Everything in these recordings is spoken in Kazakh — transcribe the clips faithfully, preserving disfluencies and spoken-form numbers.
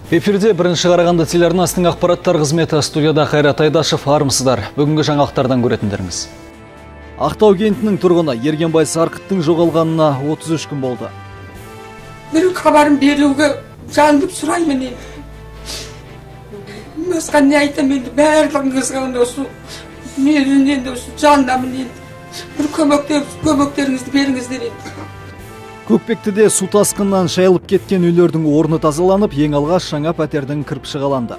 Эфирде бірінші Қарағанды телеарнасының ақпараттар қызметі, студияда Қайрат Айдашев, армысыздар. Бүгінгі жаңалықтардан көретіндеріңіз. Ақтау кентінің тұрғыны Ергенбай Сарқыттың жоғалғанына отыз үш күн болды. Бір хабарын беруге жалынып сұраймын енді. Басқа не айтамын енді, барлығыңызға осы мен енді осы жалынамын енді. Бір көмектеріңізді беріңіздер енді. Көкпектіде су тасқыннан шайылып кеткен үйлердің орны тазаланып, ең алғаш жаңа пәтердің кірпіші қаланды.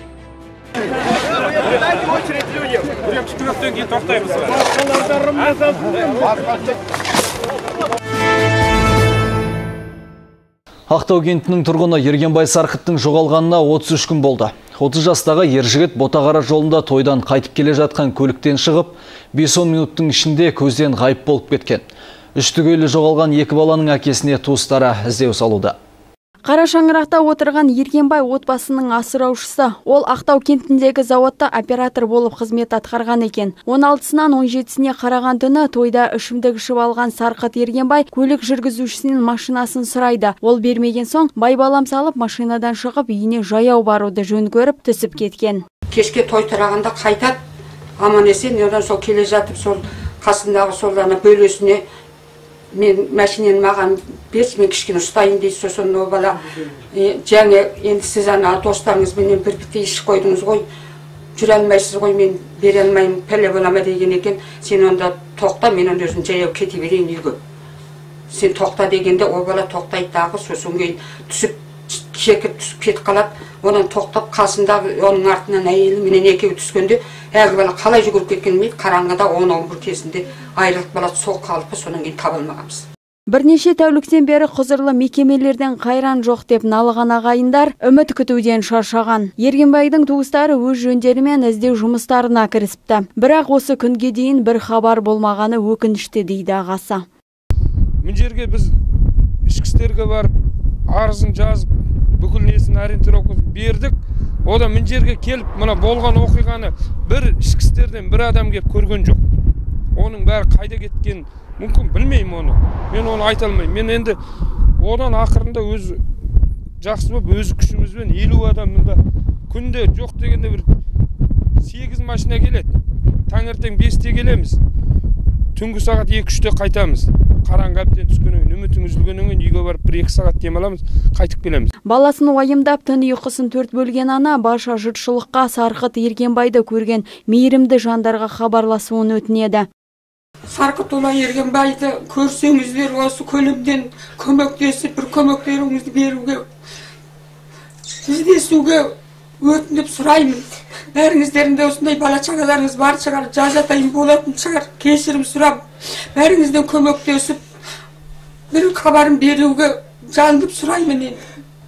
Ақтау кентінің тұрғыны Ергенбай Сарқыттың жоғалғанына отыз үш күн болды. отыз жастағы ер жігіт Ботақара жолында тойдан қайтып келе жатқан көліктен шығып, бес он минуттың ішінде көзден ғайып болып кеткен. Үш түгелі жоғалған екі баланың әкесіне туыстары іздеу салуда. Қара шаңырақта отырған Ергенбай отбасының асыраушысы. Ол Ақтау кентіндегі зауытта оператор болып қызмет атқарған екен. он алтысынан он жетісіне қараған түні тойда ішімдік ішіп алған Сарқыт Ергенбай көлік жүргізушісінің машинасын сұрайды. Ол бермеген соң байбалам салып машинадан шығып үйіне жаяу баруды жөн көріп түсіп кеткен. Кешке той тарағанда қайтады, аман есен, одан сол келе жатып сол қасындағы солдана бөлесіне мен машинені маған берші, мен кішкене ұстайын дейді. Сосын о бала жаңа енді сіз ана достарыңызбенен бір бітті ішіп қойдыңыз ғой, жүре алмайсыз ғой, мен бере алмаймын, пәле болама деген екен. Сен онда тоқта, мен онда өзім жаяу кете берейін үйге. Сен тоқта дегенде о бала тоқтайды дағы, сосын кейін түсіп шекіп түсіп кетіп қалады. Одан тоқтап қасындағы оның артынан әйелі менен екеуі түскенде әр бала қалай жүгіріп кеткен білмейді. Қараңғыда он он бір кезінде айырылып балады, сол қалпы, сонан кейін таба алмағанбыз. Бірнеше тәуліктен бері құзырлы мекемелерден қайран жоқ деп налыған ағайындар үміт күтуден шаршаған. Ергенбайдың туыстары өз жөндерімен іздеу жұмыстарына кірісіпті. Бірақ осы күнге дейін бір хабар болмағаны өкінішті дейді ағасы. Мына жерге біз ішкі істерге барып арызын жазып, бүкіл несін ориентировкасын бердік. Одан мына жерге келіп, мына болған оқиғаны бір ішкі істерден бір адам келіп көрген жоқ. Оның бәрі қайда кеткен мүмкін білмеймін оны. Мен оны айта алмаймын. Мен енді одан ақырында өз жақсы болып, өз күшімізбен елу адам мұнда күнде жоқ дегенде бір сегіз машина келеді. Таңертең бесте келеміз. Түнгі сағат екі үште қайтамыз. Қараңғы әбден түскеннен кейін, үмітің үзілгеннен кейін үйге барып бір екі сағат демаламыз, қайтып келеміз. Баласын уайымдап түн ұйқысын төрт бөлген ана барша жұртшылыққа Сарқыт Ергенбайды көрген мейірімді жандарға хабарласуын өтінеді. Сарқыт ола Ергенбайды көрсеңіздер, осы көлемден көмектесіп, бір көмектеріңізді беруге, іздесуге өтініп сұраймын. Бәріңіздерінде осындай бала шағаларыңыз бар шығар, жазатайым болатын шығар, кешірім сұрап, бәріңізден көмектесіп, бір хабарын беруге жалынып сұраймын енді.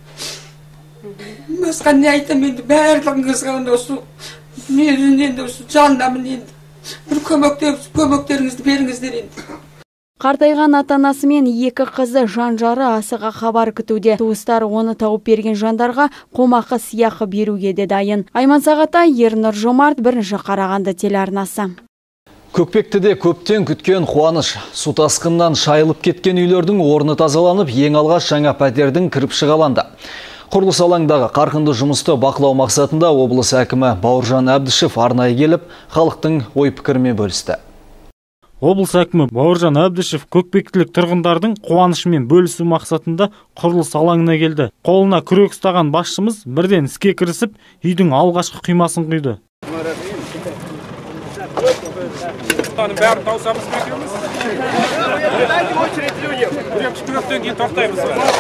Басқа не айтамын енді, барлығыңызға осы мен енді осы жалынамын енді. Бір көмектеріңізді беріңіздер енді. Қартайған ата-анасы мен екі қызы жан-жары асыға хабар күтуде. Туыстары оны тауып берген жандарға қомақы сыйақы беруге де дайын. Айман Сағатай, Ернұр Жомарт, бірінші Қарағанды телеарнасы. Көкпектіде көптен күткен қуаныш. Су тасқыннан шайылып кеткен үйлердің орны тазаланып, ең алғаш жаңа пәтердің кірпіші қаланды. Құрылыс алаңдағы қарқынды жұмысты бақылау мақсатында облыс әкімі Бауыржан Әбдішев арнайы келіп, халықтың ой-пікірімен бөлісті. Облыс әкімі Бауыржан Әбдішев көкпектілік тұрғындардың қуанышымен бөлісу мақсатында құрылыс алаңына келді. Қолына күрек ұстаған басшымыз бірден іске кірісіп, үйдің алғашқы құймасын құйды. Бәрін таусамыз бекеміз. Күректен кейін тоқтаймыз.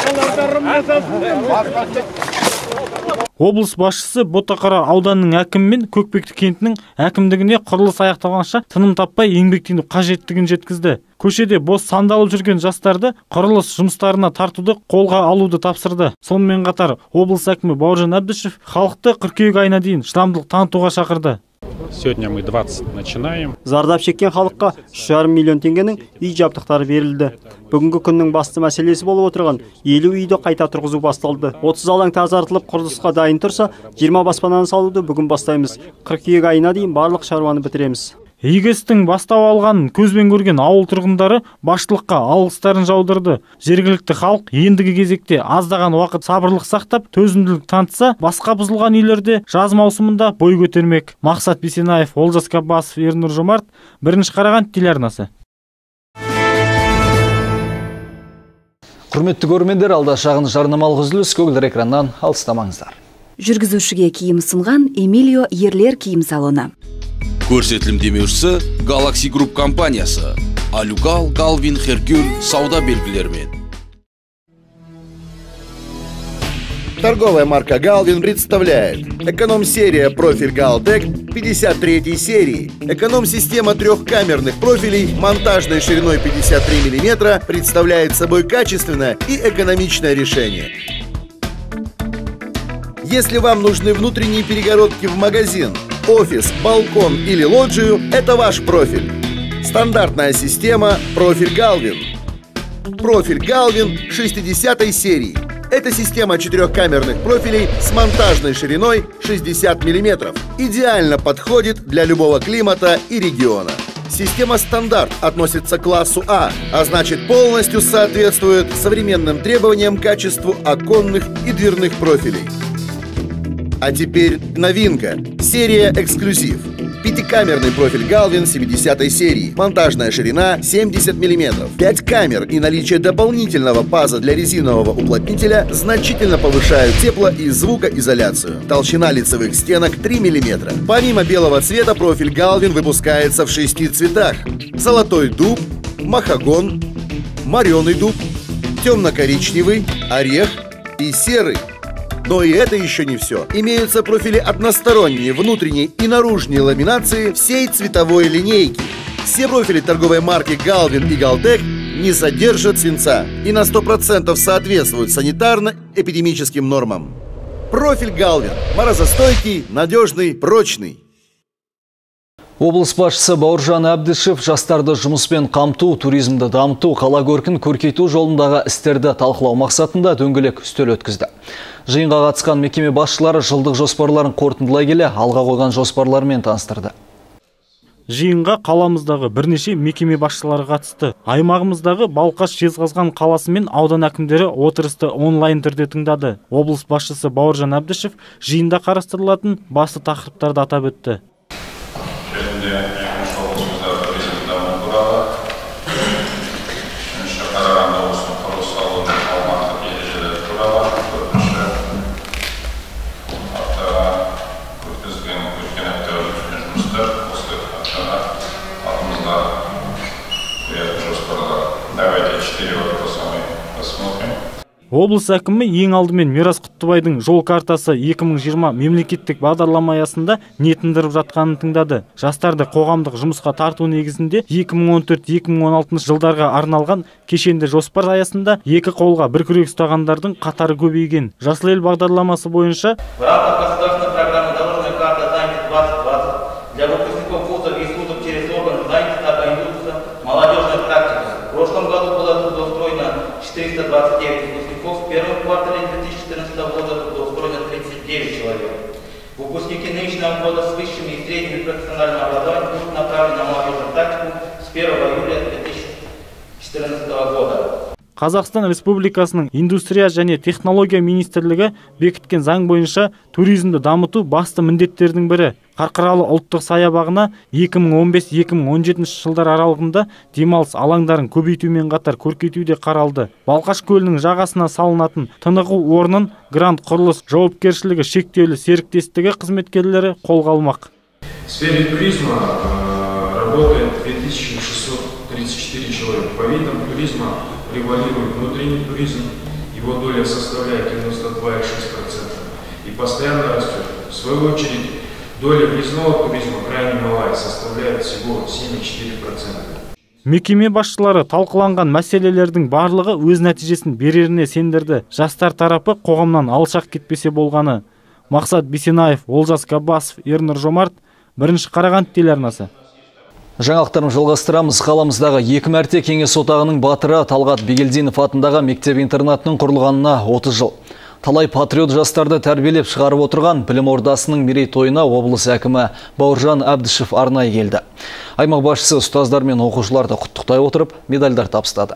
Облыс басшысы Ботақара ауданының әкімі мен Көкпекті кентінің әкімдігіне құрылыс аяқталғанша тыным таппай еңбектену қажеттігін жеткізді. Көшеде бос сандалып жүрген жастарды құрылыс жұмыстарына тартуды қолға алуды тапсырды. Сонымен қатар облыс әкімі Бауыржан Әбдішев халықты қыркүйек айына дейін шыдамдылық танытуға шақырды. Сегодня мы двадцать начинаем. Зардап шеккен халыққа үш жарым миллион теңгенің үй жабдықтары берілді. Бүгінгі күннің басты мәселесі болып отырған елу үйді қайта тұрғызу басталды. отыз алаң тазартылып құрылысқа дайын тұрса, жиырма баспананы салуды бүгін бастаймыз. қыркүйек айына дейін барлық шаруаны бітіреміз. Игі істің бастау алғанын көзбен көрген ауыл тұрғындары басшылыққа алғыстарын жаудырды. Жергілікті халық ендігі кезекте аздаған уақыт сабырлық сақтап, төзімділік танытса, басқа бұзылған үйлерде жаз маусымында бой көтермек. Мақсат Бисенаев, Олжас Ғаббасов, Ернұр Жомарт, бірінші Қарағанды телеарнасы. Құрметті көрермендер, алда шағын жарнамалық үзіліс, көгілдір экраннан алыстамаңыздар. Жүргізушіге киім ұсынған Эмилио ерлер киім салоны. Көрсетілім демеушісі Galaxy Group компаниясы. Алюгал, Галвин, Херкюль сауда белгілерімен. Торговая марка Galvin представляет эконом-серия профиль Galtec пятьдесят третьей серии. Эконом-система трехкамерных профилей монтажной шириной пятьдесят три миллиметра представляет собой качественное и экономичное решение. Если вам нужны внутренние перегородки в магазин, офис, балкон или лоджию, это ваш профиль. Стандартная система профиль Galvin. Профиль Galvin шестидесятой серии. Это система четырехкамерных профилей с монтажной шириной шестьдесят миллиметров. Идеально подходит для любого климата и региона. Система стандарт относится к классу А, а значит полностью соответствует современным требованиям к качеству оконных и дверных профилей. А теперь новинка. Серия эксклюзив. Пятикамерный профиль Galvin семидесятой серии. Монтажная ширина семьдесят миллиметров. пять камер и наличие дополнительного паза для резинового уплотнителя значительно повышают тепло- и звукоизоляцию. Толщина лицевых стенок три миллиметра. Помимо белого цвета, профиль Galvin выпускается в шести цветах. Золотой дуб, махагон, мореный дуб, темно-коричневый, орех и серый. Но и это еще не все. Имеются профили односторонней, внутренней и наружной ламинации всей цветовой линейки. Все профили торговой марки Galvin и Galtec не содержат свинца и на сто процентов соответствуют санитарно-эпидемическим нормам. Профиль Galvin – морозостойкий, надежный, прочный. Облыс басшысы Бауыржан Әбдішев жастарды жұмыспен қамту, туризмді дамыту, қала көркін көркейту жолындағы істерді талқылау мақсатында дөңгелек үстел өткізді. Жиынға қатысқан мекеме басшылары жылдық жоспарларын қорытындылай келе, алға қойған жоспарлармен таныстырды. Жиынға қаламыздағы бірнеше мекеме басшылары қатысты. Аймағымыздағы Балқаш Жезқазған қаласы мен аудан әкімдері отырысты онлайн түрде тыңдады. Облыс басшысы Бауыржан Әбдішев жиында қарастырылатын басты тақырыптарды атап өтті. Облыс әкімі ең алдымен Мирас Құттыбайдың жол картасы екі мың жиырма мемлекеттік бағдарлама аясында ниетіндіріп жатқанын тыңдады. Жастарды қоғамдық жұмысқа тарту негізінде екі мың он төрт - екі мың он алтыншы жылдарға арналған кешенді жоспар аясында екі қолға бір күрек ұстағандардың қатары көбейген. Жасыл ел бағдарламасы бойынша четыреста двадцать девять выпускников. В первом квартале две тысячи четырнадцатого года трудоустроено тридцать девять человек. Выпускники нынешнего года с высшим и средним профессиональным образованием будут направлены на молодежную тактику с первого июля две тысячи четырнадцатого года. Қазақстан Республикасының индустрия және технология министрлігі бекіткен заң бойынша туризмді дамыту басты міндеттердің бірі. Қарқаралы ұлттық саябағына екі мың он бес - екі мың он жетінші жылдар аралығында демалыс алаңдарын көбейтумен қатар көркейтуде қаралды. Балқаш көлінің жағасына салынатын тынығу орнын Грант Құрылыс жауапкершілігі шектеулі серіктестігі қызметкерлері қолға алмақ. В сфере туризма работает две тысячи шестьсот тридцать четыре человека. По видам туризма превалирует внутренний туризм, его доля составляет девяносто два и шесть десятых процента и постоянно растет. В свою очередь, доля въездного туризма крайне малая, составляет всего семь и четыре десятых процента. Мекеме басшылары талқыланған мәселелердің барлығы өз нәтижесін береріне сендірді. Жастар тарапы қоғамнан алшақ кетпесе болғаны. Мақсат Бисенаев, Олжас Ғаббасов, Ернұр Жомарт, бірінші Қарағанды телеарнасы. Жаңалықтарын жалғастырамыз. Қаламыздағы екі мәрте кеңес отағының батыры Талғат Бигелдинов атындағы мектеп-интернатының құрылғанына отыз жыл. Талай патриот жастарды тәрбиелеп шығарып отырған білім ордасының мерейтойына облыс әкімі Бауыржан Әбдішев арнайы келді. Аймақ басшысы ұстаздар мен оқушыларды құттықтай отырып, медальдар табыстады.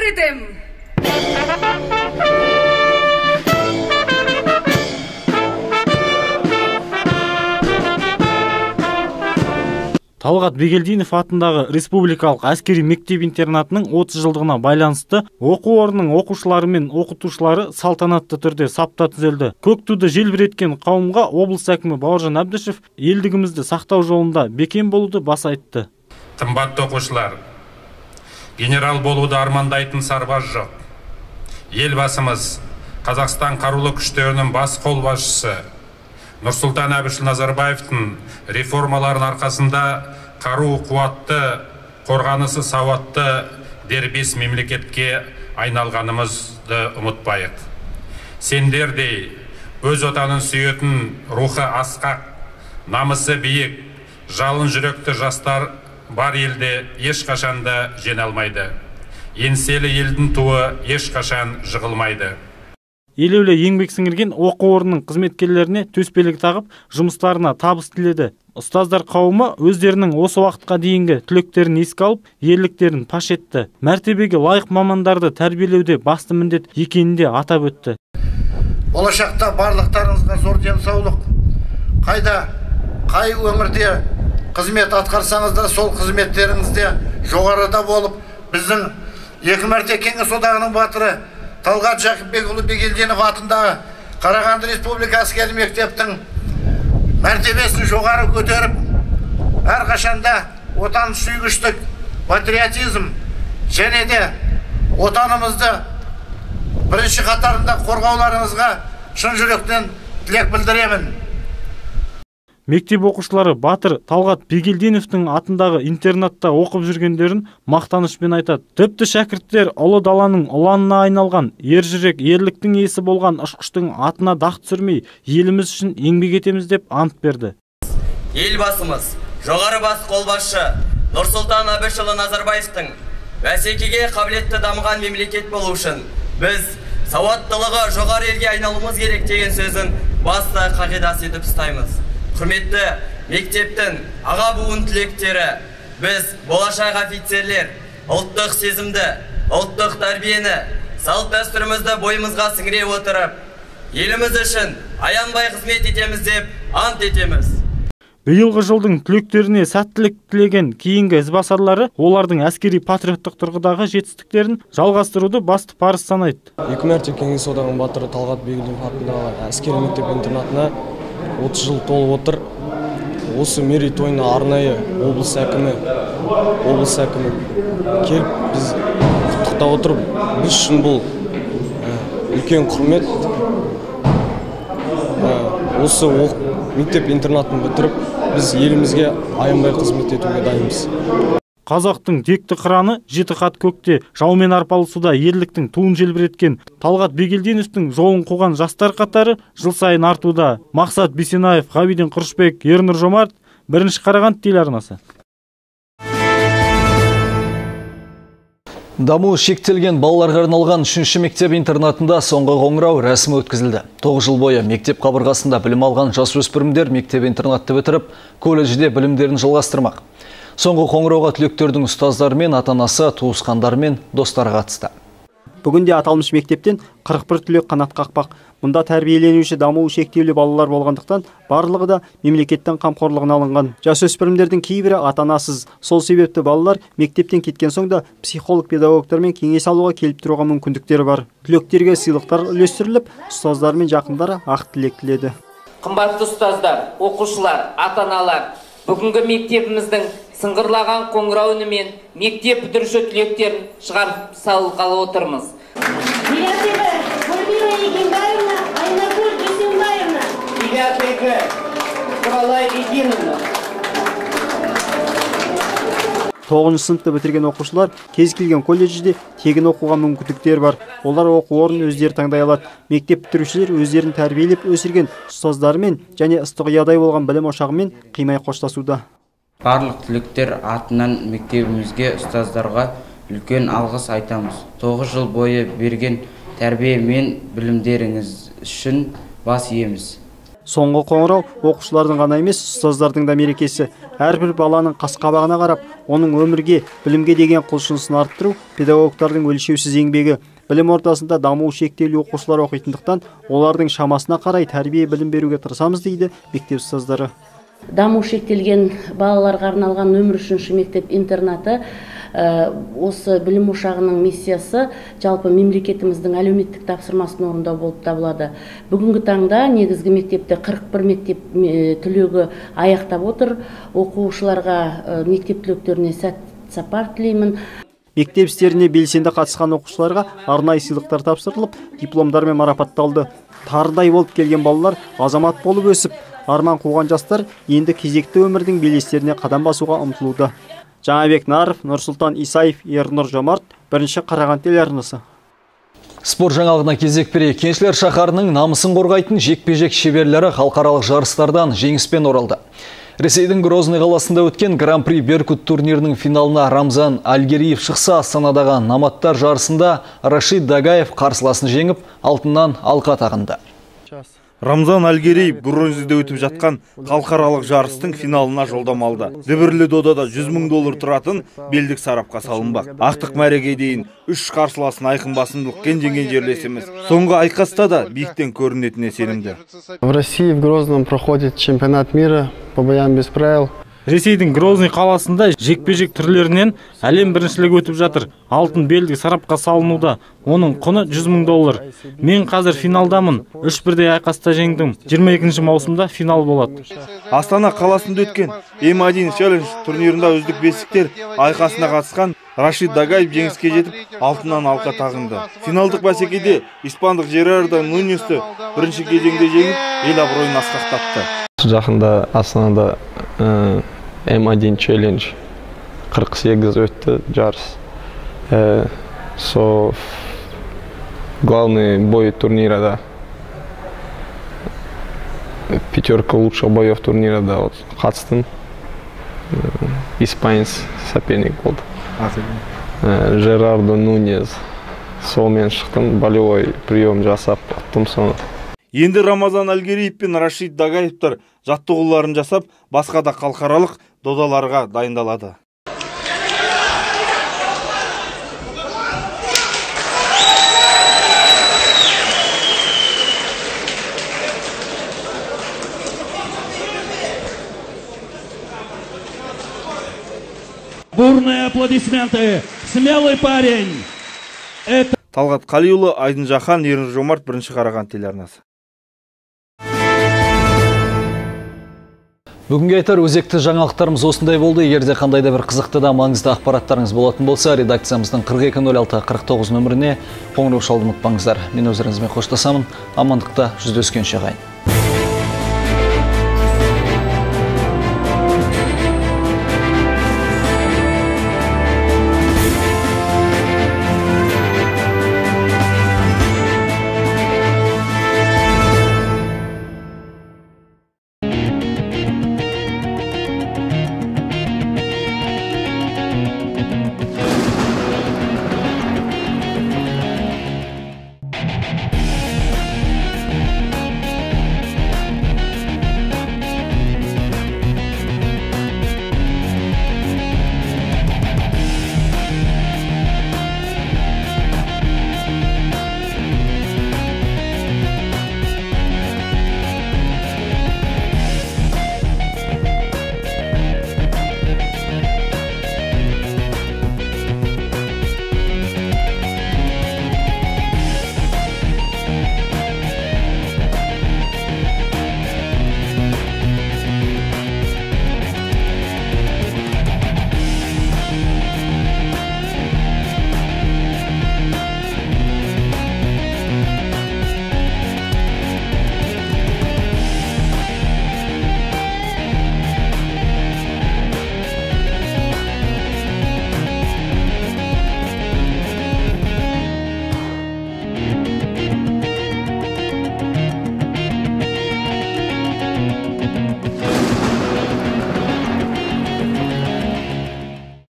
Талғат Бегелдинов атындағы республикалық әскери мектеп-интернатының отыз жылдығына байланысты оқу орнының оқушылары мен оқытушылары салтанатты түрде сапта түзелді. Көк туды желбіреткен қауымға облыс әкімі Бауыржан Әбдішев елдігімізді сақтау жолында бекем болуды баса айтты. Қымбатты оқушылар, генерал болуды армандайтын сарбаз жоқ. Елбасымыз, Қазақстан қарулы күштерінің бас қолбасшысы Нұрсұлтан Әбішұлы Назарбаевтың реформаларын арқасында қару қуатты, қорғанысы сауатты дербес мемлекетке айналғанымызды ұмытпайық. Сендердей өз отанын сүйетін рухы асқақ, намысы биік, жалын жүректі жастар бар елде ешқашанда жеңілмейді. Еңселі елдің туы ешқашан жығылмайды. Елеулі еңбек сіңірген оқу орнының қызметкерлеріне төсбелгі тағып, жұмыстарына табыс тіледі. Ұстаздар қауымы өздерінің осы уақытқа дейінгі түлектерін еске алып, ерліктерін паш етті. Мәртебеге лайық мамандарды тәрбиелеуде басты міндет екенін де атап өтті. Болашақта барлықтарыңызға зор денсаулық, қайда, қай өңірде қызмет атқарсаңыздар, сол қызметтеріңізде жоғарыда болып, біздің екі мәрте Кеңес одағының батыры Талғат Жақыпбекұлы Бегелдинов атындағы Қарағанды Республика әскери мектептің мәртебесін жоғары көтеріп, әрқашанда отан сүйгіштік, патриотизм және де отанымызды бірінші қатарында қорғауларыңызға шын жүректен тілек білдіремін. Мектеп оқушылары Батыр Талғат Бегелдиновтың атындағы интернатта оқып жүргендерін мақтанышпен айтады. Тіпті шәкірттер ұлы даланың ұланына айналған, ержүрек ерліктің иесі болған ұшқыштың атына дақ түсірмей, еліміз үшін еңбек етеміз деп ант берді. Елбасымыз, жоғары бас қолбасшы Нұрсұлтан Әбішұлы Назарбаевтың бәсекеге қабілетті дамыған мемлекет болу үшін біз сауаттылығы жоғары елге айналуымыз керек деген сөзін басты қағидасы етіп ұстаймыз. Құрметті мектептің аға буын түлектері, біз болашақ офицерлер ұлттық сезімді, ұлттық тәрбиені, салт дәстүрімізді бойымызға сіңіре отырып, еліміз үшін аянбай қызмет етеміз деп ант етеміз. Биылғы жылдың түлектеріне сәттілік тілеген кейінгі ізбасарлары олардың әскери патриоттық тұрғыдағы жетістіктерін жалғастыруды басты парыз санайды. Екі мәрте Кеңес одағының батыры Талғат Бегелдинов атындағы әскери мектеп-интернатына отыз жыл толып отыр. Осы мерейтойына арнайы облыс әкімі, облыс әкімі келіп біз құттықтап отырып, біз үшін бұл үлкен құрмет. Осы мектеп-интернатын бітіріп, біз елімізге аянбай қызмет етуге дайынбыз. Қазақтың текті қыраны жеті қат көкте жаумен арпалысуда ерліктің туын желбіреткен Талғат Бегелдиновтың жолын қуған жастар қатары жыл сайын артуда. Мақсат Бейсенаев, Ғабиден Құрышбек, Ернұр Жомарт, бірінші Қарағанды телеарнасы. Даму шектелген балаларға арналған үшінші мектеп интернатында соңғы қоңырау рәсімі өткізілді. тоғыз жыл бойы мектеп қабырғасында білім алған жасөспірімдер мектеп интернатты бітіріп, колледжде білімдерін жалғастырмақ. Соңғы қоңырауға түлектердің ұстаздары мен ата-анасы, туысқандары мен достары қатысты. Бүгінде аталмыш мектептен қырық бір түлек қанат қақпақ. Мұнда тәрбиеленуші дамуы шектеулі балалар болғандықтан барлығы да мемлекеттен қамқорлығына алынған. Жасөспірімдердің кейбірі ата-анасыз. Сол себепті балалар мектептен кеткен соң да психолог педагогтармен кеңес алуға келіп тұруға мүмкіндіктері бар. Түлектерге сыйлықтар үлестіріліп, ұстаздар мен жақындары ақ тілек тіледі. Қымбатты ұстаздар, оқушылар, ата-аналар, бүгінгі мектебіміздің сыңғырлаған қоңырау үнімен мектеп бітіруші түлектерін шығарып салғалы отырмыз. тоғызыншы сыныпты бітірген оқушылар кез келген колледжде тегін оқуға мүмкіндіктері бар. Олар оқу орнын өздері таңдай алады. Мектеп бітірушілер өздерін тәрбиелеп өсірген ұстаздарымен және ыстық ұядай болған білім ошағымен қимай қоштасуда. Барлық түлектер атынан мектебімізге, ұстаздарға үлкен алғыс айтамыз. тоғыз жыл бойы берген тәрбие мен білімдеріңіз үшін бас иеміз. Соңғы қоңырау оқушылардың ғана емес, ұстаздардың да мерекесі. Әрбір баланың қас-қабағына қарап, оның өмірге, білімге деген құлшынысын арттыру педагогтардың өлшеусіз еңбегі. Білім ордасында дамуы шектеулі оқушылар оқитындықтан, олардың шамасына қарай тәрбие білім беруге тырысамыз дейді мектеп ұстаздары. Даму шектелген балаларға арналған нөмір үшінші мектеп интернаты осы білім ошағының миссиясы жалпы мемлекетіміздің әлеуметтік тапсырмасын орындау болып табылады. Бүгінгі таңда негізгі мектепте қырық бір мектеп түлегі аяқтап отыр. Оқушыларға мектеп түлектеріне сәт сапар тілеймін. Мектеп істеріне белсенді қатысқан оқушыларға арнайы сыйлықтар тапсырылып, дипломдармен марапатталды. Тарыдай болып келген балалар азамат болып өсіп, арман қуған жастар енді кезекті өмірдің белестеріне қадам басуға ұмтылуда. Жаңабек Наров, Нұрсұлтан Исаев, Ернұр Жомарт, бірінші Қараған телеарнасы. Спорт жаңалығына кезек берейік. Кеншілер шаһарының намысын қорғайтын жекпе-жек шеберлері халықаралық жарыстардан жеңіспен оралды. Ресейдің Грозный қаласында өткен Гран-при Беркут турнирінің финалына Рамзан Альгериев шықса, Астанадағы наматтар жарысында Рашид Дагаев қарсыласын жеңіп, алтыннан алқа тағынды. Рамзан Альгериев бронзада өтіп жатқан халықаралық жарыстың финалына жолдама алды. Дүбірлі додада жүз мың доллар тұратын белдік сарапқа салынбақ. Ақтық мәреге дейін үш қарсыласын айқын басымдылықпен жеңген жерлесіміз. Соңғы айқаста да биіктен көрінетініне сенімді. В России в Грозном проходит чемпионат мира по боям без правил. Ресейдің Грозный қаласында жекпе-жек түрлерінен әлем біріншілігі өтіп жатыр. Алтын белдік сарапқа салынуда. Оның құны жүз мың доллар. Мен қазір финалдамын. үш бірдей айқаста жеңдім. жиырма екінші маусымда финал болады. Астана қаласында өткен эм один челлендж турнирында үздік бестіктер айқасына қатысқан Рашид Дагаев жеңіске жетіп, алтыннан алқа тағынды. Финалдық бәсекеде испандық Жерардо Нуньесті бірінші кезеңде жеңіп, ел абыройын асқақтатты. Жақында Астанада эм один челлендж қырық сегіз өтті жарыс. Со главный бой турнира, пятерка лучших боев турнира, да, қатыстым. Испанец соперник болды. Жерардо Нуньес. Солмен шықтым, болевой прием жасап, аттым соны. Енді Рамазан Альгериев пен Рашид Дагаевтар жаттығуларын жасап, басқа да халықаралық додаларға дайындалады. Бурные аплодисменты. Смелый парень. Это... Талғат Қалиұлы, Айдын Жақан, Ернұр Жомарт, бірінші Қараған телеарнасы. Бүгінге айтар өзекті жаңалықтарымыз осындай болды. Егерде қандай да бір қызықты да маңызды ақпараттарыңыз болатын болса, редакциямыздың қырық екі нөл алты қырық тоғыз нөміріне қоңырау шалуды ұмытпаңыздар. Мен өздеріңізбен қоштасамын. Амандықта жүздескенше ағайын.